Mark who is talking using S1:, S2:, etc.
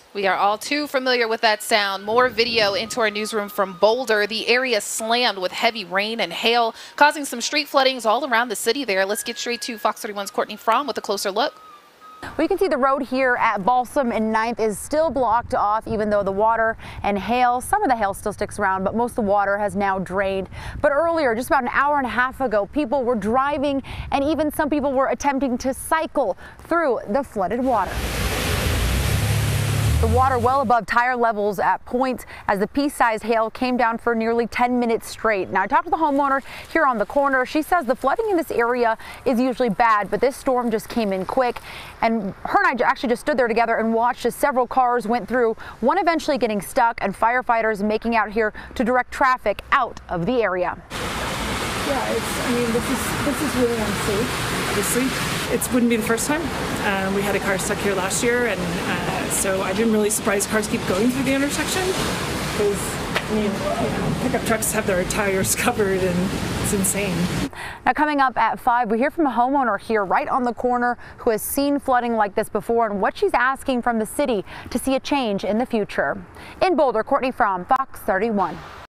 S1: We are all too familiar with that sound. More video into our newsroom from Boulder. The area slammed with heavy rain and hail, causing some street floodings all around the city there. Let's get straight to Fox 31's Courtney Fromm with a closer look.
S2: We can see the road here at Balsam and 9th is still blocked off, even though the water and hail, some of the hail still sticks around, but most of the water has now drained. But earlier, just about an hour and a half ago, people were driving and even some people were attempting to cycle through the flooded water. The water well above tire levels at points as the pea-sized hail came down for nearly 10 minutes straight. Now, I talked to the homeowner here on the corner. She says the flooding in this area is usually bad, but this storm just came in quick. And her and I actually just stood there together and watched as several cars went through, one eventually getting stuck and firefighters making out here to direct traffic out of the area.
S3: Yeah, this is really unsafe. Obviously, it wouldn't be the first time. We had a car stuck here last year, and so I've been really surprised cars keep going through the intersection because pickup trucks have their tires covered, and it's insane.
S2: Now, coming up at 5, we hear from a homeowner here right on the corner who has seen flooding like this before and what she's asking from the city to see a change in the future. In Boulder, Courtney Fromm, Fox 31.